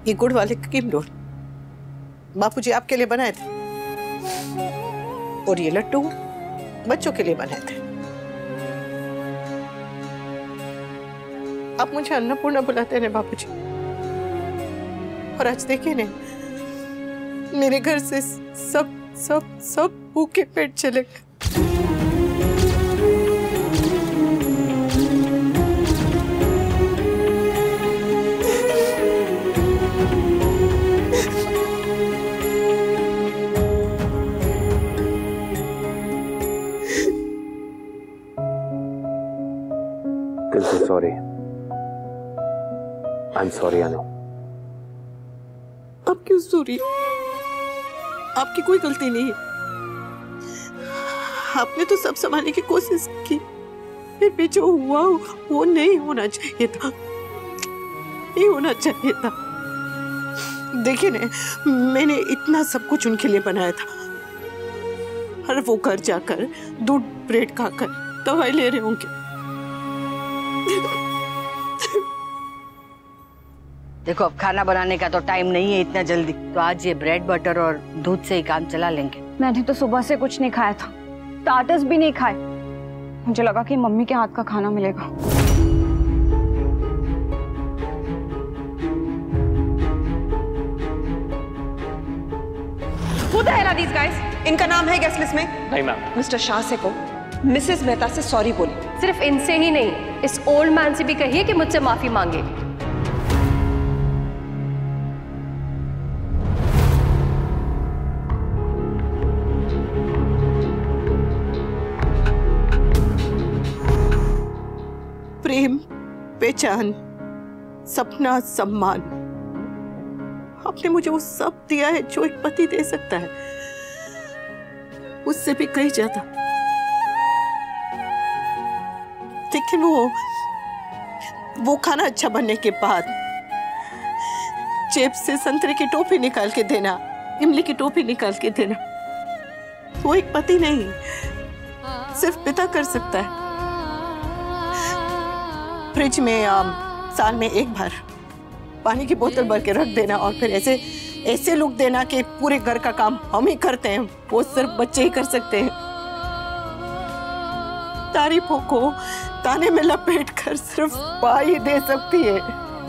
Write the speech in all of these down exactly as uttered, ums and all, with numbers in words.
ये गुड़ वाले क्रीम रोल बापूजी आपके लिए बनाए थे और ये लड्डू बच्चों के लिए बनाए थे। आप मुझे अन्नपूर्णा बुलाते हैं बापूजी, और आज देखिए ने मेरे घर से सब सब सब भूखे पेट चले गए। Sorry, I am sorry Anu. आप क्यों सॉरी? आपकी कोई गलती नहीं है। आपने तो सब संभालने की कोशिश की, फिर भी जो हुआ वो नहीं होना चाहिए था, नहीं होना चाहिए था। देखिए ना, मैंने इतना सब कुछ उनके लिए बनाया था, और वो घर जाकर दूध ब्रेड खाकर दवाई ले रहे होंगे। देखो, अब खाना बनाने का तो टाइम नहीं है इतना जल्दी, तो आज ये ब्रेड बटर और दूध से ही काम चला लेंगे। मैंने तो सुबह से कुछ नहीं खाया था, स्टार्टर्स भी नहीं खाए। मुझे लगा कि मम्मी के हाथ का खाना मिलेगा। Who the hell are these guys? इनका नाम है गेस्ट लिस्ट में? नहीं मैम। मिस्टर शाह से को मिसेस मेहता से सॉरी बोली। सिर्फ इनसे ही नहीं, इस ओल्ड मैन से भी कहिए कि मुझसे माफी मांगे। प्रेम, पहचान, सपना, सम्मान, आपने मुझे वो सब दिया है जो एक पति दे सकता है, उससे भी कहीं ज्यादा। लेकिन वो वो खाना अच्छा बनने के बाद जेब से संतरे की टोपी निकाल के देना, इमली की टोपी निकाल के देना, वो एक पति नहीं, सिर्फ पिता कर सकता है। फ्रिज में आ, साल में एक बार पानी की बोतल भर के रख देना, और फिर ऐसे ऐसे लुक देना कि पूरे घर का काम हम ही करते हैं, वो सिर्फ बच्चे ही कर सकते हैं। तारीफों को ताने में लपेट कर सिर्फ माँ ही दे सकती है।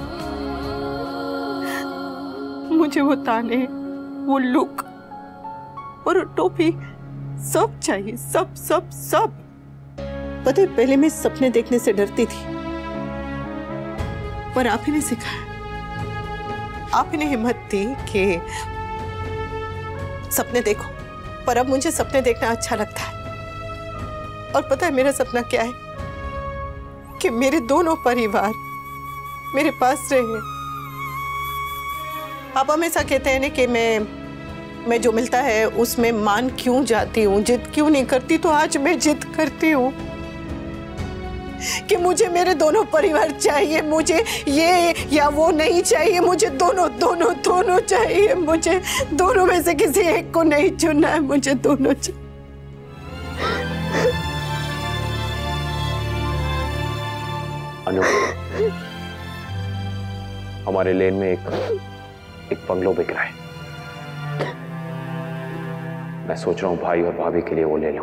मुझे वो ताने, वो लुक और टोपी सब चाहिए, सब सब सब। पता है, पहले मैं सपने देखने से डरती थी, पर आप ही ने सिखाया, आप ही ने हिम्मत दी कि सपने देखो। पर अब मुझे सपने देखना अच्छा लगता है, और पता है मेरा सपना क्या है? कि मेरे दोनों परिवार मेरे पास रहे। आप हमेशा कहते हैं ना कि मैं मैं जो मिलता है उसमें मान क्यों जाती हूँ, जिद क्यों नहीं करती, तो आज मैं जिद करती हूँ कि मुझे मेरे दोनों परिवार चाहिए, मुझे ये या वो नहीं चाहिए, मुझे दोनों दोनों दोनों चाहिए, मुझे दोनों में से किसी एक को नहीं चुनना है, मुझे दोनों चाहिए। अनु, हमारे लेन में एक एक बंगलो बिक रहा है, मैं सोच रहा हूं भाई और भाभी के लिए वो ले लूं।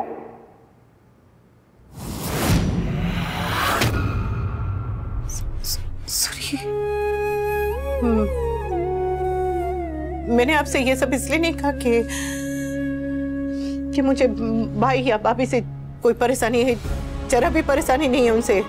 मैंने आपसे ये सब इसलिए नहीं कहा कि कि मुझे भाई या भाभी से कोई परेशानी है, जरा भी परेशानी नहीं है उनसे।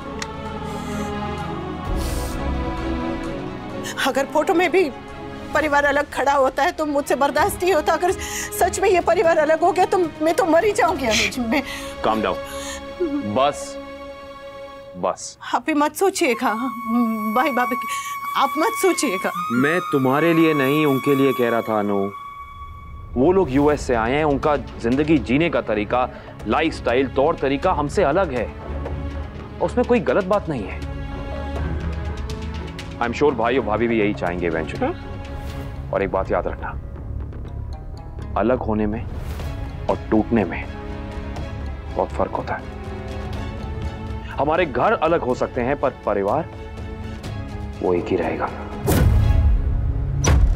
अगर फोटो में भी परिवार अलग खड़ा होता है तो मुझसे बर्दाश्त नहीं होता। अगर सच में ये परिवार अलग हो गया तो मैं तो मर ही जाऊंगी। मैं काम डाउन, बस बस आप भी मत सोचिएगा भाई भाभी, आप मत सोचिएगा। मैं तुम्हारे लिए नहीं उनके लिए कह रहा था अनु। वो लोग यूएस से आए हैं, उनका जिंदगी जीने का तरीका, लाइफस्टाइल, तौर तरीका हमसे अलग है, उसमें कोई गलत बात नहीं है। आई एम श्योर भाई और भाभी भी यही चाहेंगे इवेंचुअली। और एक बात याद रखना, अलग होने में और टूटने में बहुत फर्क होता है। हमारे घर अलग हो सकते हैं पर परिवार वो एक ही रहेगा।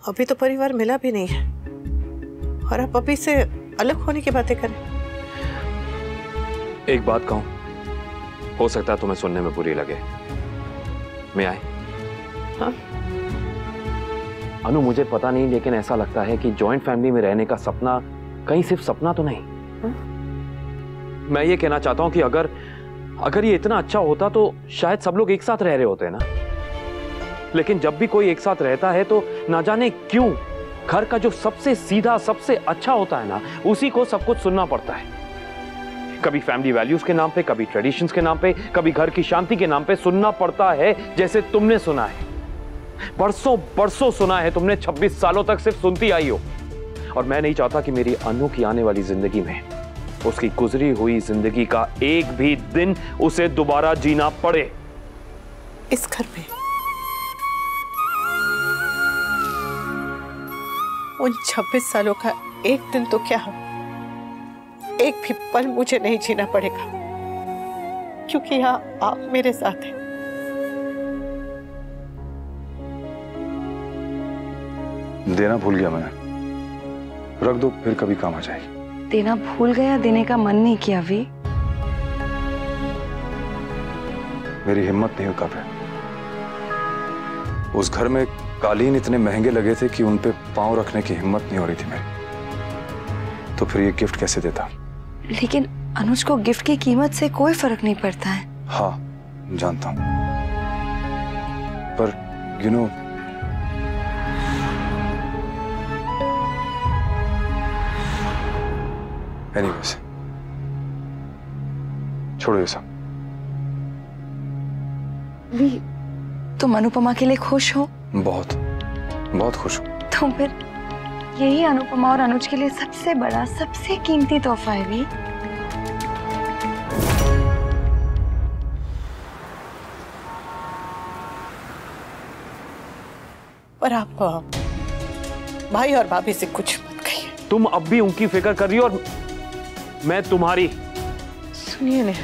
अभी तो परिवार मिला भी नहीं है और आप अभी से अलग होने की बातें करें। एक बात कहूं, हो सकता है तुम्हें सुनने में बुरी लगे, मैं आए? हाँ? अनु, मुझे पता नहीं लेकिन ऐसा लगता है कि जॉइंट फैमिली में रहने का सपना कहीं सिर्फ सपना तो नहीं। हाँ? मैं ये कहना चाहता हूं कि अगर अगर ये इतना अच्छा होता तो शायद सब लोग एक साथ रह रहे होते ना। लेकिन जब भी कोई एक साथ रहता है तो ना जाने क्यों घर का जो सबसे सीधा सबसे अच्छा होता है ना, उसी को सब कुछ सुनना पड़ता है। कभी फैमिली वैल्यूज के नाम पे, कभी ट्रेडिशंस के नाम पे, कभी घर की शांति के नाम पे सुनना पड़ता है, जैसे तुमने सुना है। बरसों बरसों सुना है तुमने, छब्बीस सालों तक सिर्फ सुनती आई हो। और मैं नहीं चाहता कि मेरी अनु की आने वाली जिंदगी में उसकी गुजरी हुई जिंदगी का एक भी दिन उसे दोबारा जीना पड़े इस घर में। उन छब्बीस सालों का एक दिन तो क्या हो, एक भी पल मुझे नहीं जीना पड़ेगा, क्योंकि यहाँ आप मेरे साथ हैं। देना भूल गया मैंने, रख दो, फिर कभी काम आ जाएगी। देना भूल गया, देने का मन नहीं किया वी। मेरी हिम्मत नहीं हुई काव्या। उस घर में कालीन इतने महंगे लगे थे कि उन पे पांव रखने की हिम्मत नहीं हो रही थी मेरी। तो फिर ये गिफ्ट कैसे देता? लेकिन अनुज को गिफ्ट की कीमत से कोई फर्क नहीं पड़ता है। हाँ जानता हूं, पर यू नो एनीवेज, छोड़ो ये सब। वी, तुम अनुपमा के लिए खुश हो? बहुत बहुत खुश हूं। तो फिर यही अनुपमा और अनुज के लिए सबसे बड़ा सबसे कीमती तोहफा है वी। पर आप भाई और भाभी से कुछ मत कहिए। तुम अब भी उनकी फिक्र कर रही हो और मैं तुम्हारी। सुनिए ने,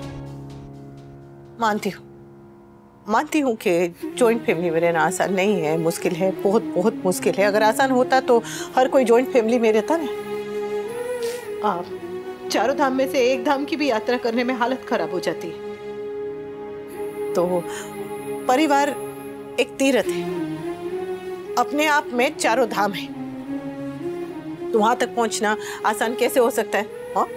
मानती हूँ मानती हूँ कि जॉइंट फैमिली में रहना आसान नहीं है, मुश्किल है, बहुत बहुत मुश्किल है। अगर आसान होता तो हर कोई जॉइंट फैमिली में रहता ना। आप चारों धाम में से एक धाम की भी यात्रा करने में हालत खराब हो जाती है। तो परिवार एक तीर्थ है, अपने आप में चारों धाम है, तो वहां तक पहुंचना आसान कैसे हो सकता है? हाँ?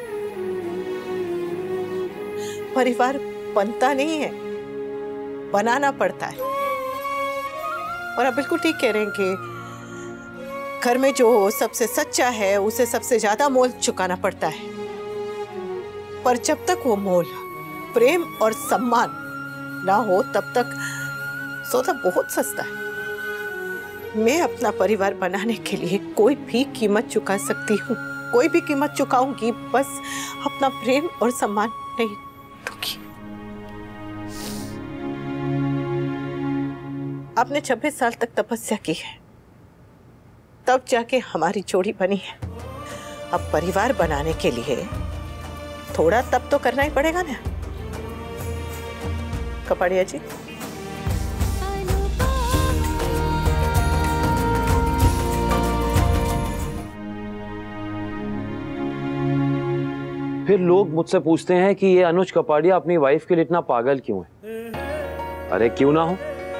परिवार बनता नहीं है, बनाना पड़ता है। और आप बिल्कुल ठीक कह रहे हैं कि घर में जो सबसे सच्चा है उसे सबसे ज्यादा मोल चुकाना पड़ता है। पर जब तक वो मोल प्रेम और सम्मान ना हो तब तक सौदा बहुत सस्ता है। मैं अपना परिवार बनाने के लिए कोई भी कीमत चुका सकती हूँ, कोई भी कीमत चुकाऊंगी, बस अपना प्रेम और सम्मान नहीं दूंगी। आपने छब्बीस साल तक तपस्या की है, तब जाके हमारी जोड़ी बनी है। अब परिवार बनाने के लिए थोड़ा तप तो करना ही पड़ेगा ना। कपाड़िया जी, फिर लोग मुझसे पूछते हैं कि ये अनुज कपाड़िया अपनी वाइफ के लिए इतना पागल क्यों है। अरे क्यों ना हो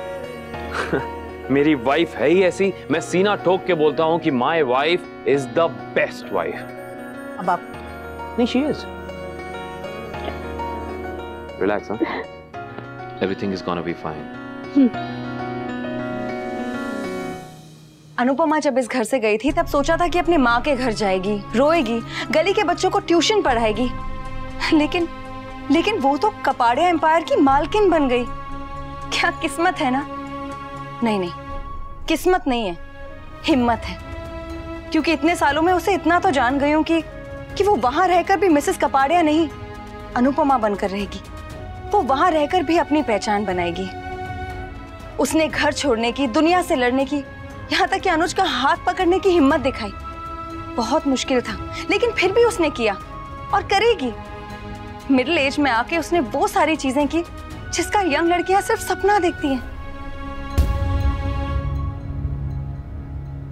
मेरी वाइफ है ही ऐसी। मैं सीना ठोक के बोलता हूं कि my wife is the best wife. अब आप नहीं, she is. Relax, everything is gonna be fine. Anupama जब इस घर से गई थी तब सोचा था कि अपनी माँ के घर जाएगी, रोएगी, गली के बच्चों को ट्यूशन पढ़ाएगी, लेकिन लेकिन वो तो कपाड़िया एम्पायर की मालकिन बन गई। क्या किस्मत है ना? नहीं नहीं, किस्मत नहीं है, हिम्मत है। क्योंकि इतने सालों में उसे इतना तो जान गई हूं कि कि वो वहां रहकर भी मिसेस कपाड़िया नहीं, अनुपमा बनकर रहेगी। वो वहां रहकर भी अपनी पहचान बनाएगी। उसने घर छोड़ने की, दुनिया से लड़ने की, यहाँ तक कि अनुज का हाथ पकड़ने की हिम्मत दिखाई। बहुत मुश्किल था, लेकिन फिर भी उसने किया और करेगी। मिडिल एज में आके उसने वो सारी चीजें की जिसका यंग लड़कियां सिर्फ सपना देखती हैं।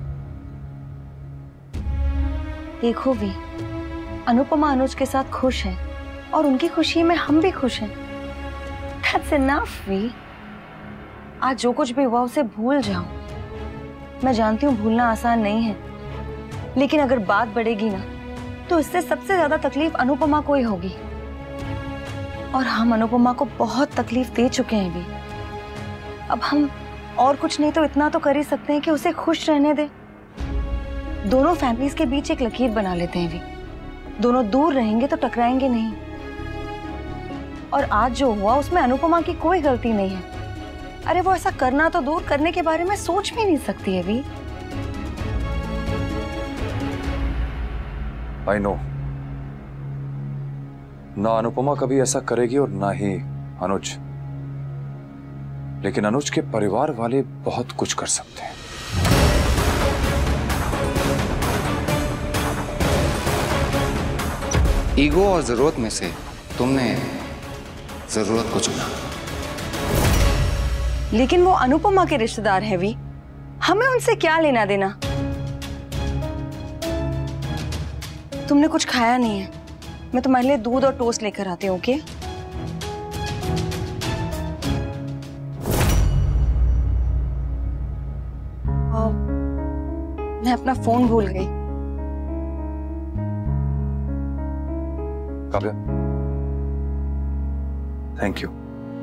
देखो भी, अनुपमा अनुज के साथ खुश है और उनकी खुशी में हम भी खुश हैं। That's enough भी। आज जो कुछ भी हुआ उसे भूल जाओ। मैं जानती हूँ भूलना आसान नहीं है, लेकिन अगर बात बढ़ेगी ना तो इससे सबसे ज्यादा तकलीफ अनुपमा को ही होगी। और हम अनुपमा को बहुत तकलीफ दे चुके हैं भी। अब हम और कुछ नहीं तो इतना तो कर ही सकते हैं कि उसे खुश रहने दे। दोनों फैमिलीज के बीच एक लकीर बना लेते हैं भी। दोनों दूर रहेंगे तो टकराएंगे नहीं। और आज जो हुआ उसमें अनुपमा की कोई गलती नहीं है। अरे वो ऐसा करना तो दूर, करने के बारे में सोच भी नहीं सकती है भी। आई नो, ना अनुपमा कभी ऐसा करेगी और ना ही अनुज, लेकिन अनुज के परिवार वाले बहुत कुछ कर सकते हैं। ईगो और जरूरत में से तुमने जरूरत को चुना। लेकिन वो अनुपमा के रिश्तेदार हैं भी, हमें उनसे क्या लेना देना। तुमने कुछ खाया नहीं है, मैं तुम्हारे लिए दूध और टोस्ट लेकर आती हूँ। ओके? मैं अपना फोन भूल गई। Kavya, thank you.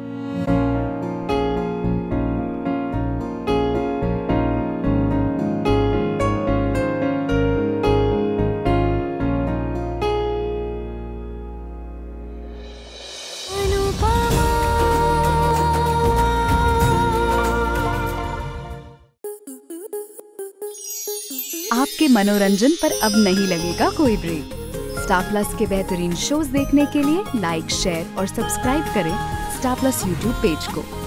आपके मनोरंजन पर अब नहीं लगेगा कोई ब्रेक। स्टार प्लस के बेहतरीन शोज देखने के लिए लाइक, शेयर और सब्सक्राइब करें स्टार प्लस यूट्यूब पेज को।